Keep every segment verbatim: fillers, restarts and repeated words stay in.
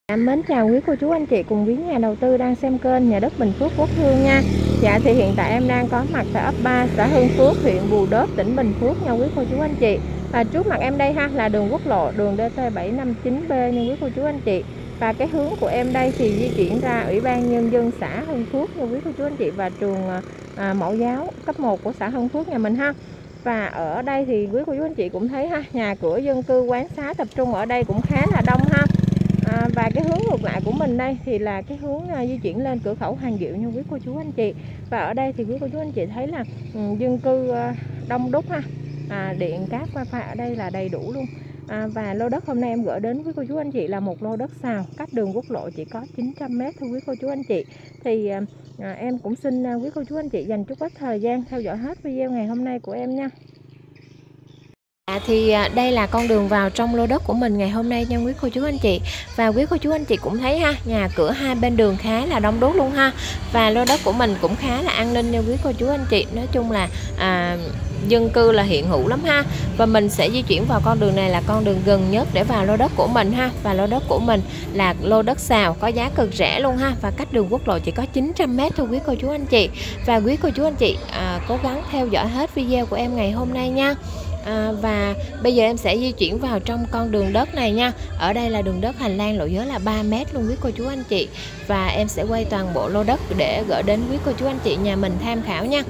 Dạ, mến chào quý cô chú anh chị cùng quý nhà đầu tư đang xem kênh Nhà đất Bình Phước Quốc Hương nha. Dạ thì hiện tại em đang có mặt tại ấp ba xã Hưng Phước, huyện Bù Đốp, tỉnh Bình Phước nha quý cô chú anh chị. Và trước mặt em đây ha là đường quốc lộ đường D T bảy năm chín B nha quý cô chú anh chị. Và cái hướng của em đây thì di chuyển ra Ủy ban Nhân dân xã Hưng Phước nha quý cô chú anh chị, và trường à, mẫu giáo cấp một của xã Hưng Phước nhà mình ha. Và ở đây thì quý cô chú anh chị cũng thấy ha, nhà cửa dân cư quán xá tập trung ở đây cũng khá là đông ha. À, và cái hướng ngược lại của mình đây thì là cái hướng uh, di chuyển lên cửa khẩu Hoàng Diệu nha quý cô chú anh chị. Và ở đây thì quý cô chú anh chị thấy là um, dân cư uh, đông đúc ha, à, điện cáp wifi ở đây là đầy đủ luôn. À, và lô đất hôm nay em gửi đến quý cô chú anh chị là một lô đất xào cách đường quốc lộ chỉ có chín trăm mét thôi quý cô chú anh chị. Thì à, em cũng xin uh, quý cô chú anh chị dành chút ít thời gian theo dõi hết video ngày hôm nay của em nha. À, thì đây là con đường vào trong lô đất của mình ngày hôm nay nha quý cô chú anh chị. Và quý cô chú anh chị cũng thấy ha, nhà cửa hai bên đường khá là đông đúc luôn ha. Và lô đất của mình cũng khá là an ninh nha quý cô chú anh chị. Nói chung là à, dân cư là hiện hữu lắm ha. Và mình sẽ di chuyển vào con đường này là con đường gần nhất để vào lô đất của mình ha. Và lô đất của mình là lô đất xào có giá cực rẻ luôn ha. Và cách đường quốc lộ chỉ có chín trăm mét thôi quý cô chú anh chị. Và quý cô chú anh chị à, cố gắng theo dõi hết video của em ngày hôm nay nha. À, và bây giờ em sẽ di chuyển vào trong con đường đất này nha. Ở đây là đường đất hành lang lộ giới là ba mét luôn quý cô chú anh chị. Và em sẽ quay toàn bộ lô đất để gửi đến quý cô chú anh chị nhà mình tham khảo nha.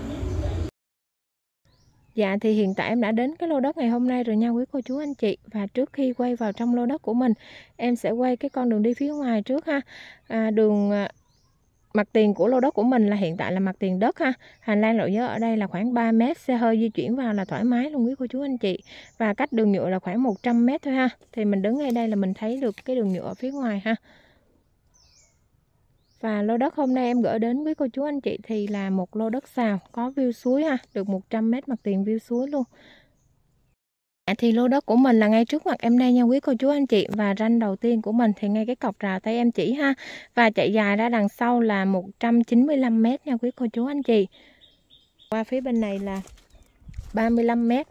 Dạ thì hiện tại em đã đến cái lô đất ngày hôm nay rồi nha quý cô chú anh chị. Và trước khi quay vào trong lô đất của mình, em sẽ quay cái con đường đi phía ngoài trước ha. à, Đường mặt tiền của lô đất của mình là hiện tại là mặt tiền đất ha. Hành lang lộ giới ở đây là khoảng ba mét, xe hơi di chuyển vào là thoải mái luôn quý cô chú anh chị. Và cách đường nhựa là khoảng một trăm mét thôi ha. Thì mình đứng ngay đây là mình thấy được cái đường nhựa ở phía ngoài ha. Và lô đất hôm nay em gửi đến quý cô chú anh chị thì là một lô đất xào có view suối ha, được một trăm mét mặt tiền view suối luôn. Thì lô đất của mình là ngay trước mặt em đây nha quý cô chú anh chị. Và ranh đầu tiên của mình thì ngay cái cọc rào tay em chỉ ha. Và chạy dài ra đằng sau là một trăm chín mươi lăm mét nha quý cô chú anh chị. Qua phía bên này là ba mươi lăm mét.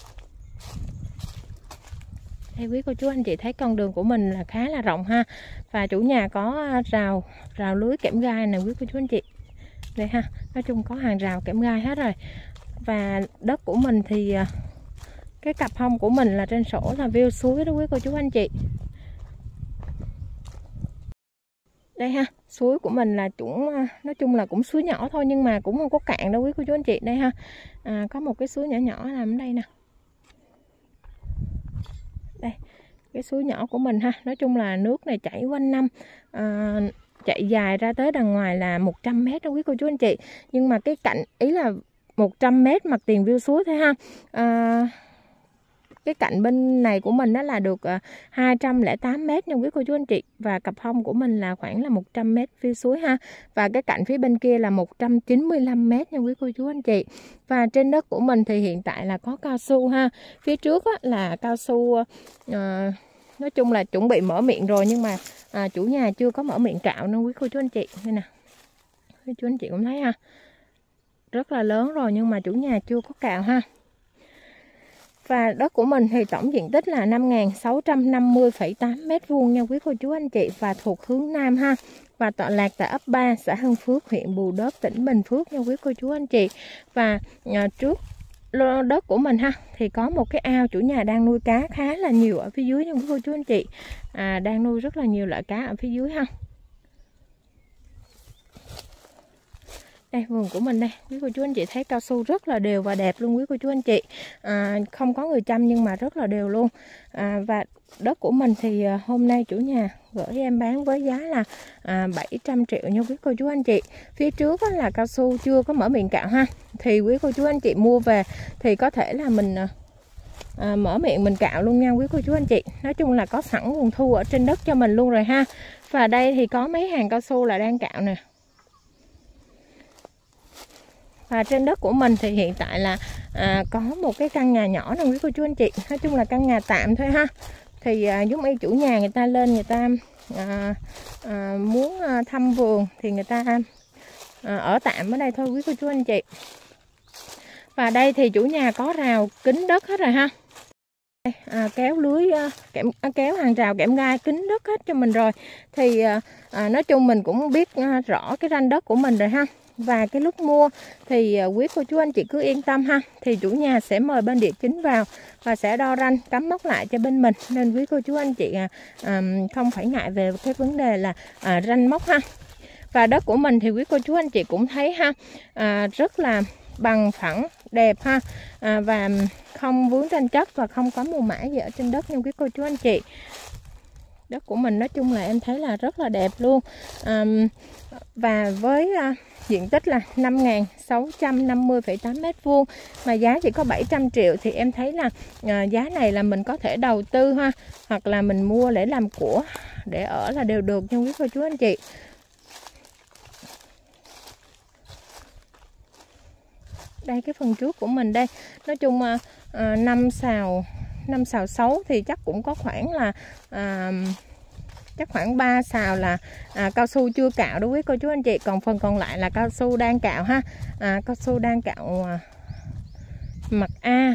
Đây quý cô chú anh chị thấy con đường của mình là khá là rộng ha. Và chủ nhà có rào rào lưới kẽm gai nè quý cô chú anh chị. Đây ha, nói chung có hàng rào kẽm gai hết rồi. Và đất của mình thì cái cặp hông của mình là trên sổ là view suối đó quý cô chú anh chị. Đây ha, suối của mình là cũng nói chung là cũng suối nhỏ thôi nhưng mà cũng không có cạn đâu quý cô chú anh chị. Đây ha, à, có một cái suối nhỏ nhỏ nằm ở đây nè. Đây, cái suối nhỏ của mình ha. Nói chung là nước này chảy quanh năm, à, chạy dài ra tới đằng ngoài là một trăm mét đó quý cô chú anh chị. Nhưng mà cái cạnh ý là một trăm mét mặt tiền view suối thế ha. À, cái cạnh bên này của mình đó là được hai trăm lẻ tám mét nha quý cô chú anh chị. Và cặp hông của mình là khoảng là một trăm mét view suối ha. Và cái cạnh phía bên kia là một trăm chín mươi lăm mét nha quý cô chú anh chị. Và trên đất của mình thì hiện tại là có cao su ha. Phía trước á, là cao su uh, nói chung là chuẩn bị mở miệng rồi. Nhưng mà à, chủ nhà chưa có mở miệng cạo nữa quý cô chú anh chị. Đây nè, quý chú anh chị cũng thấy ha, rất là lớn rồi nhưng mà chủ nhà chưa có cạo ha. Và đất của mình thì tổng diện tích là năm nghìn sáu trăm năm mươi phẩy tám mét vuông nha quý cô chú anh chị. Và thuộc hướng Nam ha. Và tọa lạc tại ấp ba xã Hưng Phước, huyện Bù Đốp, tỉnh Bình Phước nha quý cô chú anh chị. Và à, trước lô đất của mình ha thì có một cái ao chủ nhà đang nuôi cá khá là nhiều ở phía dưới nha quý cô chú anh chị. à, Đang nuôi rất là nhiều loại cá ở phía dưới ha. Đây vườn của mình đây, quý cô chú anh chị thấy cao su rất là đều và đẹp luôn quý cô chú anh chị. à, Không có người chăm nhưng mà rất là đều luôn. à, Và đất của mình thì hôm nay chủ nhà gửi em bán với giá là à, bảy trăm triệu nha quý cô chú anh chị. Phía trước là cao su chưa có mở miệng cạo ha. Thì quý cô chú anh chị mua về thì có thể là mình à, mở miệng mình cạo luôn nha quý cô chú anh chị. Nói chung là có sẵn nguồn thu ở trên đất cho mình luôn rồi ha. Và đây thì có mấy hàng cao su là đang cạo nè. Và trên đất của mình thì hiện tại là à, có một cái căn nhà nhỏ nè quý cô chú anh chị. Nói chung là căn nhà tạm thôi ha. Thì à, giống như chủ nhà người ta lên người ta à, à, muốn à, thăm vườn thì người ta à, ở tạm ở đây thôi quý cô chú anh chị. Và đây thì chủ nhà có rào kín đất hết rồi ha. À, kéo lưới à, kẽm à, kéo hàng rào kẽm gai kín đất hết cho mình rồi. Thì à, à, nói chung mình cũng biết à, rõ cái ranh đất của mình rồi ha. Và cái lúc mua thì à, quý cô chú anh chị cứ yên tâm ha. Thì chủ nhà sẽ mời bên địa chính vào và sẽ đo ranh cắm mốc lại cho bên mình. Nên quý cô chú anh chị à, à, không phải ngại về cái vấn đề là à, ranh mốc ha. Và đất của mình thì quý cô chú anh chị cũng thấy ha, à, rất là bằng phẳng, đẹp ha, à, và không vướng tranh chấp và không có mùa mã gì ở trên đất nha quý cô chú anh chị. Đất của mình nói chung là em thấy là rất là đẹp luôn. à, Và với à, diện tích là năm nghìn sáu trăm năm mươi phẩy tám mét vuông mà giá chỉ có bảy trăm triệu thì em thấy là à, giá này là mình có thể đầu tư ha, hoặc là mình mua để làm của, để ở là đều được nha quý cô chú anh chị. Đây cái phần trước của mình đây, nói chung à, năm xào năm xào sáu thì chắc cũng có khoảng là à, chắc khoảng ba xào là à, cao su chưa cạo đối với cô chú anh chị, còn phần còn lại là cao su đang cạo ha, à, cao su đang cạo à, mặt A.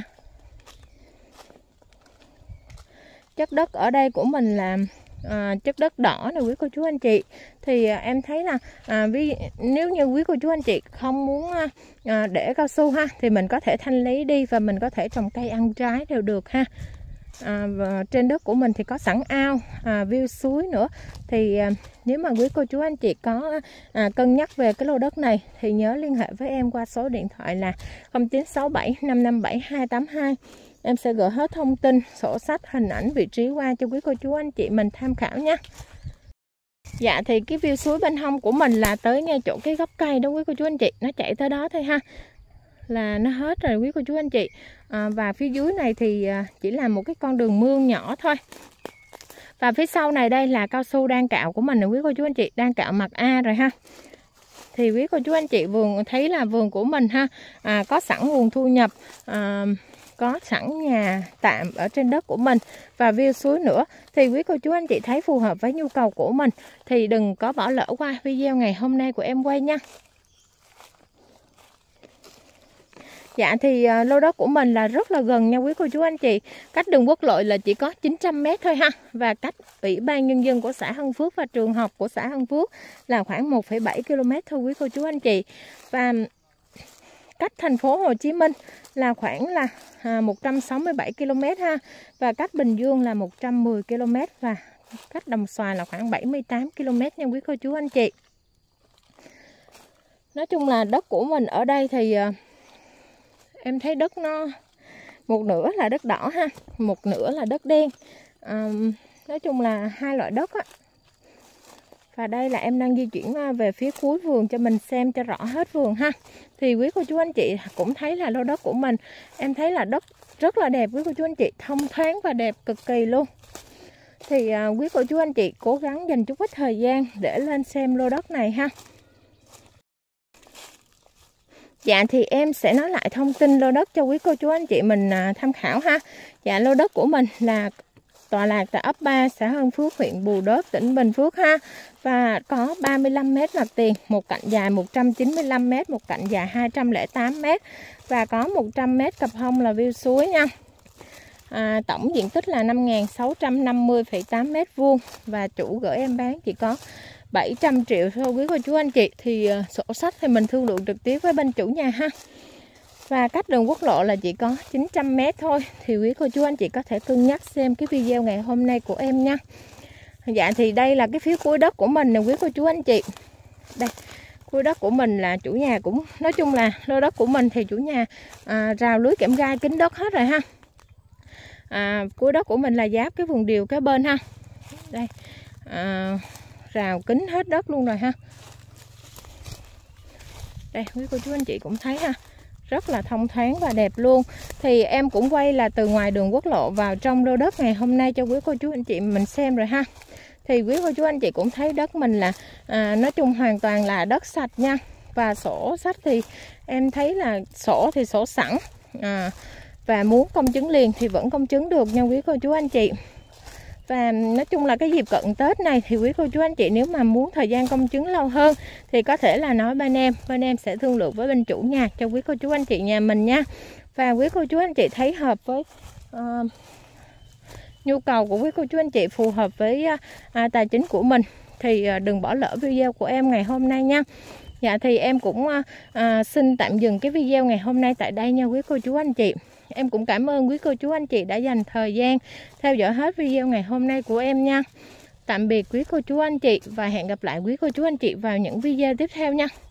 Chất đất ở đây của mình là À, chất đất đỏ này quý cô chú anh chị. Thì à, em thấy là à, ví, nếu như quý cô chú anh chị không muốn à, để cao su ha, thì mình có thể thanh lý đi và mình có thể trồng cây ăn trái đều được ha. à, và trên đất của mình thì có sẵn ao, à, view suối nữa. Thì à, nếu mà quý cô chú anh chị có à, cân nhắc về cái lô đất này thì nhớ liên hệ với em qua số điện thoại là không chín sáu bảy năm năm bảy hai tám hai. Em sẽ gửi hết thông tin, sổ sách, hình ảnh, vị trí qua cho quý cô chú anh chị mình tham khảo nha. Dạ thì cái view suối bên hông của mình là tới ngay chỗ cái gốc cây đó quý cô chú anh chị. Nó chạy tới đó thôi ha, là nó hết rồi quý cô chú anh chị. à, Và phía dưới này thì chỉ là một cái con đường mương nhỏ thôi. Và phía sau này đây là cao su đang cạo của mình rồi quý cô chú anh chị, đang cạo mặt A rồi ha. Thì quý cô chú anh chị vườn thấy là vườn của mình ha, à, có sẵn nguồn thu nhập, à, có sẵn nhà tạm ở trên đất của mình và view suối nữa. Thì quý cô chú anh chị thấy phù hợp với nhu cầu của mình thì đừng có bỏ lỡ qua video ngày hôm nay của em quay nha. Dạ thì uh, lô đất của mình là rất là gần nha quý cô chú anh chị. Cách đường quốc lộ là chỉ có chín trăm mét thôi ha. Và cách Ủy ban Nhân dân của xã Hưng Phước và trường học của xã Hưng Phước là khoảng một phẩy bảy ki lô mét thôi quý cô chú anh chị. Và cách thành phố Hồ Chí Minh là khoảng là à, một trăm sáu mươi bảy ki lô mét ha. Và cách Bình Dương là một trăm mười ki lô mét. Và cách Đồng Xoài là khoảng bảy mươi tám ki lô mét nha quý cô chú anh chị. Nói chung là đất của mình ở đây thì à, em thấy đất nó một nửa là đất đỏ ha, một nửa là đất đen. à, Nói chung là hai loại đất á. Và đây là em đang di chuyển về phía cuối vườn cho mình xem cho rõ hết vườn ha. Thì quý cô chú anh chị cũng thấy là lô đất của mình, em thấy là đất rất là đẹp quý cô chú anh chị, thông thoáng và đẹp cực kỳ luôn. Thì à, quý cô chú anh chị cố gắng dành chút ít thời gian để lên xem lô đất này ha. Dạ thì em sẽ nói lại thông tin lô đất cho quý cô chú anh chị mình à, tham khảo ha. Dạ lô đất của mình là tọa lạc tại ấp ba, xã Hưng Phước, huyện Bù Đốp, tỉnh Bình Phước ha. Và có ba mươi lăm mét mặt tiền, một cạnh dài một trăm chín mươi lăm mét, một cạnh dài hai trăm lẻ tám mét. Và có một trăm mét cặp hông là view suối nha. à, Tổng diện tích là năm nghìn sáu trăm năm mươi phẩy tám mét vuông. Và chủ gửi em bán chỉ có bảy trăm triệu thôi quý cô chú anh chị. Thì uh, sổ sách thì mình thương lượng trực tiếp với bên chủ nhà ha. Và cách đường quốc lộ là chỉ có chín trăm mét thôi. Thì quý cô chú anh chị có thể cân nhắc xem cái video ngày hôm nay của em nha. Dạ thì đây là cái phía cuối đất của mình nè quý cô chú anh chị. Đây, cuối đất của mình là chủ nhà cũng, nói chung là lô đất của mình thì chủ nhà à, rào lưới kẽm gai kín đất hết rồi ha. à, Cuối đất của mình là giáp cái vườn điều kế bên ha. Đây, à, rào kín hết đất luôn rồi ha. Đây quý cô chú anh chị cũng thấy ha, rất là thông thoáng và đẹp luôn. Thì em cũng quay là từ ngoài đường quốc lộ vào trong lô đất ngày hôm nay cho quý cô chú anh chị mình xem rồi ha. Thì quý cô chú anh chị cũng thấy đất mình là à, nói chung hoàn toàn là đất sạch nha. Và sổ sách thì em thấy là sổ thì sổ sẵn, à, và muốn công chứng liền thì vẫn công chứng được nha quý cô chú anh chị. Và nói chung là cái dịp cận Tết này thì quý cô chú anh chị nếu mà muốn thời gian công chứng lâu hơn thì có thể là nói bên em, bên em sẽ thương lượng với bên chủ nhà cho quý cô chú anh chị nhà mình nha. Và quý cô chú anh chị thấy hợp với uh, nhu cầu của quý cô chú anh chị phù hợp với à, tài chính của mình thì à, đừng bỏ lỡ video của em ngày hôm nay nha. Dạ thì em cũng à, xin tạm dừng cái video ngày hôm nay tại đây nha quý cô chú anh chị. Em cũng cảm ơn quý cô chú anh chị đã dành thời gian theo dõi hết video ngày hôm nay của em nha. Tạm biệt quý cô chú anh chị và hẹn gặp lại quý cô chú anh chị vào những video tiếp theo nha.